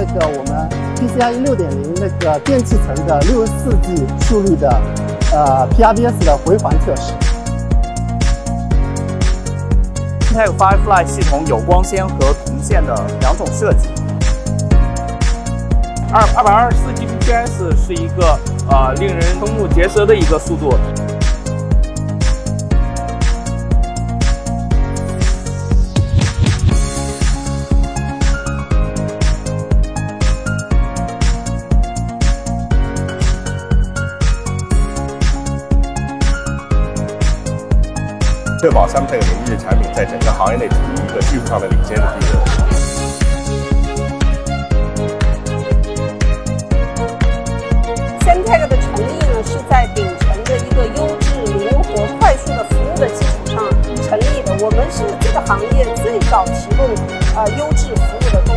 个我们 PCIe 6.0那个电气层的64G 速率的PRBS 的回环测试。 Samtec Firefly 系统有光纤和铜线的2种设计。224Gbps 是一个令人瞠目结舌的一个速度。 确保Samtec的明日产品在整个行业内处于一个技术上的领先的地位。 Samtec 的成立呢，是在秉承着一个优质、灵活、快速的服务的基础上成立的。我们是这个行业最早提供优质服务的。